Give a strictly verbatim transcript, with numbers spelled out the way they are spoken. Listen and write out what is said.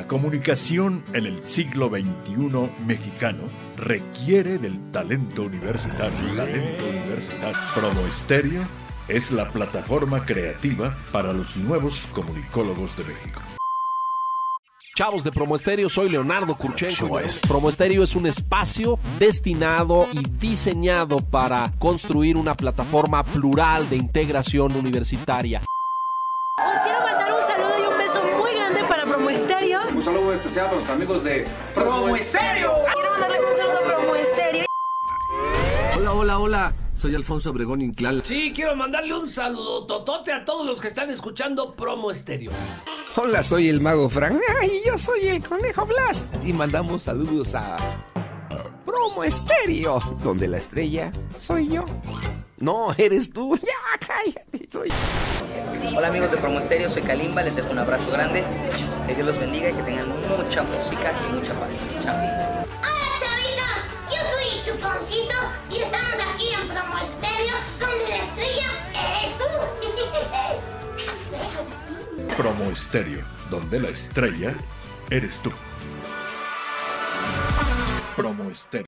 La comunicación en el siglo veintiuno mexicano requiere del talento universitario. Talento universitario. Promo Estéreo es la plataforma creativa para los nuevos comunicólogos de México. Chavos de Promo Estéreo, soy Leonardo Kurchenko. Promo Estéreo es un espacio destinado y diseñado para construir una plataforma plural de integración universitaria. Hoy quiero mandar un saludo y un beso muy grande para Promo Estéreo. Un saludo especial para los amigos de Promo Estéreo. Quiero mandarle un saludo a Promo Estéreo. Hola, hola, hola. Soy Alfonso Obregón Inclán. Sí, quiero mandarle un saludo totote a todos los que están escuchando Promo Estéreo. Hola, soy el Mago Frank. Y yo soy el Conejo Blast. Y mandamos saludos a Promo Estéreo, donde la estrella soy yo. No, eres tú. Ya, cállate, soy yo. Hola amigos de Promo Estéreo, soy Kalimba, les dejo un abrazo grande. Que Dios los bendiga y que tengan mucha música y mucha paz. Chao. Hola chavitos, yo soy Chuponcito y estamos aquí en Promo Estéreo, donde la estrella eres tú. Promo Estéreo, donde la estrella eres tú. Promo Estéreo.